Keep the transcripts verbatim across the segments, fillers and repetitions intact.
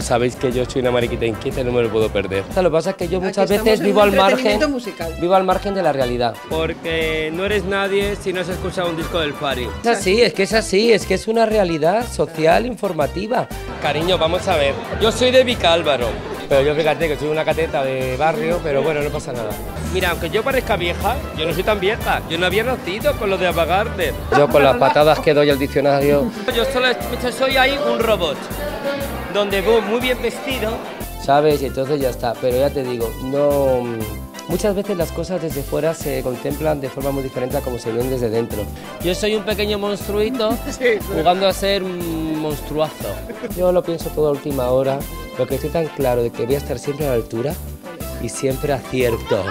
Sabéis que yo soy una mariquita inquieta y no me lo puedo perder. Lo que pasa es que yo muchas Aquí veces vivo al margen, musical. vivo al margen de la realidad. Porque no eres nadie si no has escuchado un disco del Fari. Es así, es que es así, es que es una realidad social informativa. Cariño, vamos a ver, yo soy de Vicálvaro, pero yo fíjate que soy una cateta de barrio, pero bueno, no pasa nada. Mira, aunque yo parezca vieja, yo no soy tan vieja. Yo no había nacido con lo de apagarte. Yo con las patadas que doy al diccionario... Yo solo soy ahí un robot, donde voy muy bien vestido. ¿Sabes? Y entonces ya está, pero ya te digo, no... Muchas veces las cosas desde fuera se contemplan de forma muy diferente a como se ven desde dentro. Yo soy un pequeño monstruito jugando a ser un monstruazo. Yo lo pienso todo a última hora, lo que estoy tan claro de que voy a estar siempre a la altura y siempre acierto.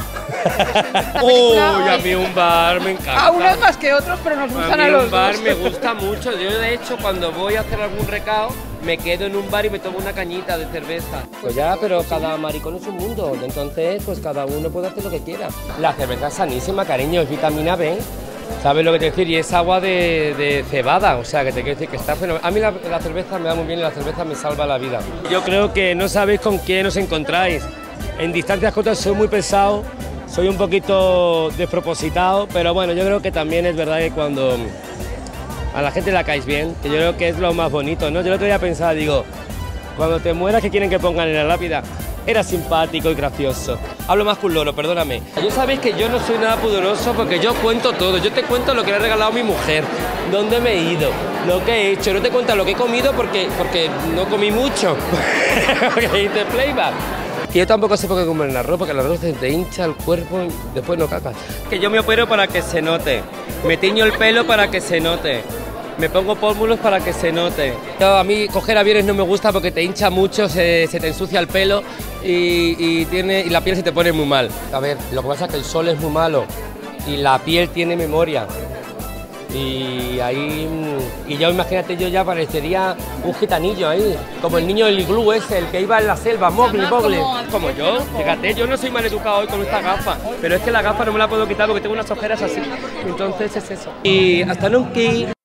Uy, a mí un bar me encanta. A unos más que otros, pero nos gustan a, a mí los un bar dos. me gusta mucho. Yo de hecho cuando voy a hacer algún recao me quedo en un bar y me tomo una cañita de cerveza. Pues ya, pero cada maricón es un mundo, entonces pues cada uno puede hacer lo que quiera. La cerveza es sanísima, cariño, es vitamina B. ¿Sabes lo que te quiero decir? Y es agua de, de cebada, o sea, que te quiero decir que está fenomenal. A mí la, la cerveza me da muy bien y la cerveza me salva la vida. Yo creo que no sabéis con quién os encontráis. En distancias cortas soy muy pesado, soy un poquito despropositado, pero bueno, yo creo que también es verdad que cuando a la gente la caes bien, que yo creo que es lo más bonito, ¿no? Yo el otro día pensaba, digo, cuando te mueras, ¿qué quieren que pongan en la lápida? Era simpático y gracioso. Hablo más que un loro, perdóname. Yo sabéis que yo no soy nada pudoroso porque yo cuento todo. Yo te cuento lo que le he regalado a mi mujer, dónde me he ido, lo que he hecho. No te cuento lo que he comido porque, porque no comí mucho. Porque hice playback. Y yo tampoco sé por qué comer el arroz, porque el arroz te hincha el cuerpo y después no cacas. Que yo me opero para que se note. Me tiño el pelo para que se note. Me pongo pómulos para que se note. Yo, a mí coger aviones no me gusta porque te hincha mucho, se, se te ensucia el pelo y, y, tiene, y la piel se te pone muy mal. A ver, lo que pasa es que el sol es muy malo y la piel tiene memoria. Y ahí, y yo imagínate, yo ya parecería un gitanillo ahí, como el niño del iglú ese, el que iba en la selva, Mowgli, Mowgli. Como yo, fíjate, yo no soy mal educado hoy con esta gafa, pero es que la gafa no me la puedo quitar porque tengo unas ojeras así, entonces es eso. Y hasta nunca.